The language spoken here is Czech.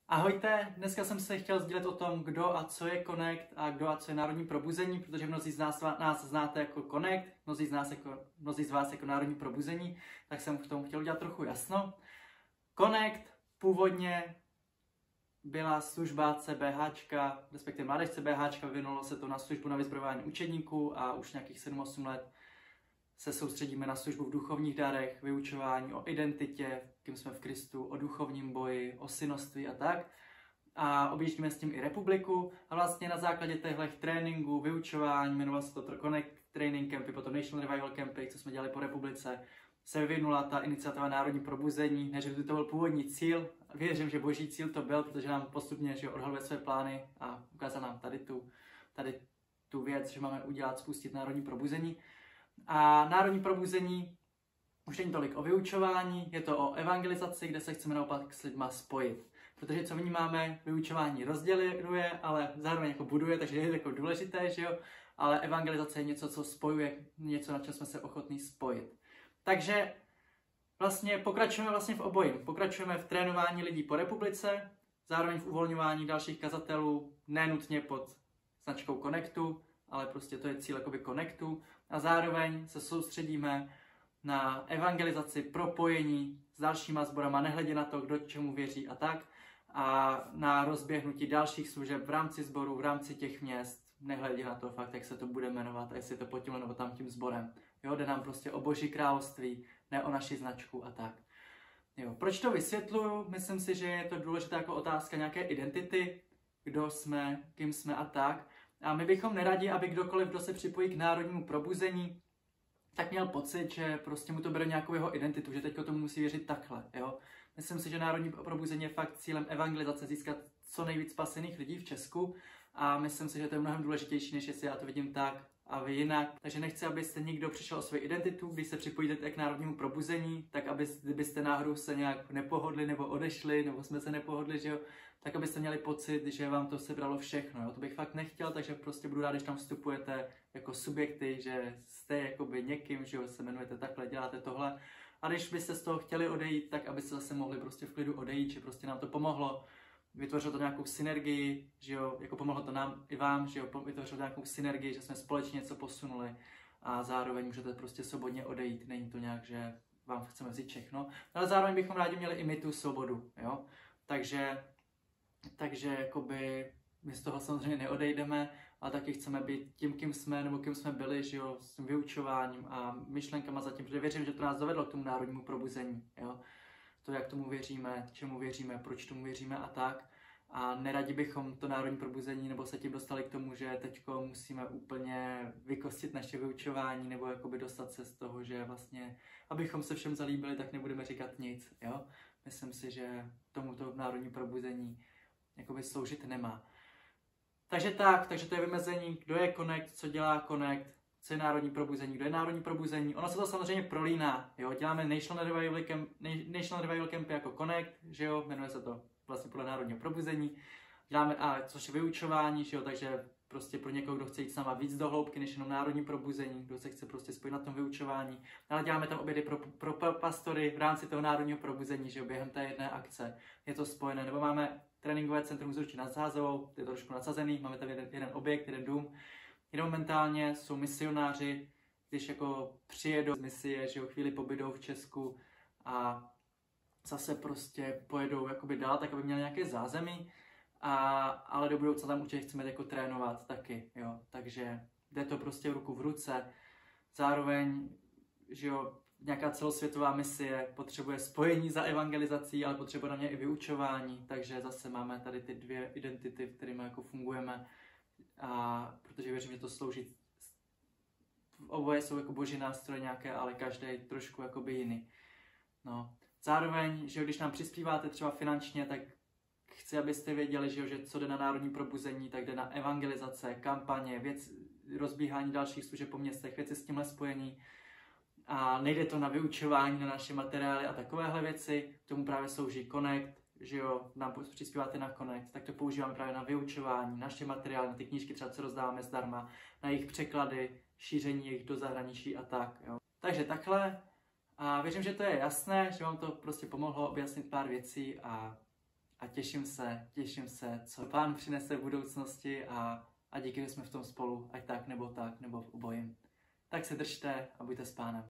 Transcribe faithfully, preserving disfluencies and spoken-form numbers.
Ahojte, dneska jsem se chtěl sdělit o tom, kdo a co je Connect a kdo a co je Národní probuzení, protože mnozí z nás, nás znáte jako Connect, mnozí z, nás jako, mnozí z vás jako Národní probuzení, tak jsem v tom chtěl udělat trochu jasno. Connect původně byla služba CBHčka, respektive mládež CBHčka, vyvinulo se to na službu na vyzbrojování učedníků a už nějakých sedm osm let se soustředíme na službu v duchovních darech, vyučování o identitě, kým jsme v Kristu, o duchovním boji, o synoství a tak. A objíždíme s tím i republiku a vlastně na základě těchto tréninků, vyučování, jmenoval se to Connect Training Campy, potom National Revival Campy, co jsme dělali po republice, se vyvinula ta iniciativa Národní probuzení, než by to byl původní cíl. Věřím, že boží cíl to byl, protože nám postupně že odhaluje své plány a ukázal nám tady tu, tady tu věc, že máme udělat, spustit Národní probuzení. A Národní probuzení už není tolik o vyučování, je to o evangelizaci, kde se chceme naopak s lidma spojit. Protože co vnímáme, vyučování rozděluje, ale zároveň jako buduje, takže je to jako důležité, že jo? Ale evangelizace je něco, co spojuje, něco, na čem jsme se ochotní spojit. Takže vlastně pokračujeme vlastně v obojím. Pokračujeme v trénování lidí po republice, zároveň v uvolňování dalších kazatelů, nenutně pod značkou Connectu, ale prostě to je cíl jakoby Connectu. A zároveň se soustředíme na evangelizaci, propojení s dalšíma sborama, nehledě na to, kdo čemu věří a tak. A na rozběhnutí dalších služeb v rámci sboru, v rámci těch měst, nehledě na to fakt, jak se to bude jmenovat, a jestli je to pod tím nebo tam tím sborem. Jo, jde nám prostě o boží království, ne o naši značku a tak. Jo, proč to vysvětluju? Myslím si, že je to důležitá jako otázka nějaké identity, kdo jsme, kým jsme a tak. A my bychom neradi, aby kdokoliv, kdo se připojí k Národnímu probuzení, tak měl pocit, že prostě mu to bere nějakou jeho identitu, že teďko tomu musí věřit takhle, jo. Myslím si, že Národní probuzení je fakt cílem evangelizace, získat co nejvíc spasených lidí v Česku a myslím si, že to je mnohem důležitější, než jestli já to vidím tak a vy jinak. Takže nechci, abyste nikdo přišel o svou identitu, když se připojíte k Národnímu probuzení, tak aby, kdybyste náhodou se nějak nepohodli nebo odešli, nebo jsme se nepohodli, že jo, tak abyste měli pocit, že vám to sebralo všechno. Jo? To bych fakt nechtěl, takže prostě budu rád, když tam vstupujete jako subjekty, že jste jakoby někým, že jo, se jmenujete takhle, děláte tohle. A když byste z toho chtěli odejít, tak abyste zase mohli prostě v klidu odejít, že prostě nám to pomohlo. Vytvořilo to nějakou synergii, že jo, jako pomohlo to nám i vám, že jo, vytvořilo to nějakou synergii, že jsme společně něco posunuli a zároveň můžete prostě svobodně odejít. Není to nějak, že vám chceme vzít všechno, ale zároveň bychom rádi měli i my tu svobodu, jo. Takže Takže jakoby my z toho samozřejmě neodejdeme, ale taky chceme být tím, kým jsme, nebo kým jsme byli, že jo, s tím vyučováním a myšlenkama zatím, protože věřím, že to nás dovedlo k tomu Národnímu probuzení, jo. To, jak tomu věříme, čemu věříme, proč tomu věříme a tak. A neradi bychom to Národní probuzení, nebo se tím dostali k tomu, že teďko musíme úplně vykostit naše vyučování, nebo jakoby dostat se z toho, že vlastně, abychom se všem zalíbili, tak nebudeme říkat nic, jo. Myslím si, že tomuto Národní probuzení jakoby sloužit nemá. Takže tak, takže to je vymezení, kdo je Connect, co dělá Connect, co je Národní probuzení, kdo je Národní probuzení. Ono se to samozřejmě prolíná, jo, děláme National Revival Camp, National Revival Camp jako Connect, že jo, jmenuje se to vlastně podle Národního probuzení. Děláme, a což je vyučování, že jo, takže prostě pro někoho, kdo chce jít s náma víc do hloubky, než jenom Národní probuzení, kdo se chce prostě spojit na tom vyučování. Ale děláme tam obědy pro, pro pastory v rámci toho Národního probuzení, že jo, během té jedné akce je to spojené. Nebo máme tréninkové centrum Zručí nad Sázovou, to je trošku nadsazený, máme tam jeden, jeden objekt, jeden dům. Jenom momentálně jsou misionáři, když jako přijedou z misie, že jo, chvíli pobydou v Česku a zase prostě pojedou jakoby dál, tak aby měli nějaké zázemí. A, ale do budoucna tam určitě chceme jako trénovat taky, jo, takže jde to prostě ruku v ruce. Zároveň, že jo, nějaká celosvětová misie potřebuje spojení za evangelizací, ale potřebuje na mě i vyučování, takže zase máme tady ty dvě identity, v kterými jako fungujeme, a protože věřím, že to slouží, oboje jsou jako boží nástroje nějaké, ale každý trošku jakoby jiný. No. Zároveň, že když nám přispíváte třeba finančně, tak chci, abyste věděli, že, že co jde na Národní probuzení, tak jde na evangelizace, kampaně, věc, rozbíhání dalších služeb po městech, věci s tímhle spojení. A nejde to na vyučování, na naše materiály a takovéhle věci. K tomu právě slouží Connect, že jo, nám přispíváte na Connect, tak to používáme právě na vyučování, naše materiály, na ty knížky třeba, co rozdáváme zdarma, na jejich překlady, šíření jejich do zahraničí a tak, jo. Takže takhle. A věřím, že to je jasné, že vám to prostě pomohlo objasnit pár věcí a a těším se, těším se, co Pán přinese v budoucnosti a, a díky, že jsme v tom spolu, ať tak nebo tak, nebo v obojím. Tak se držte a buďte s Pánem.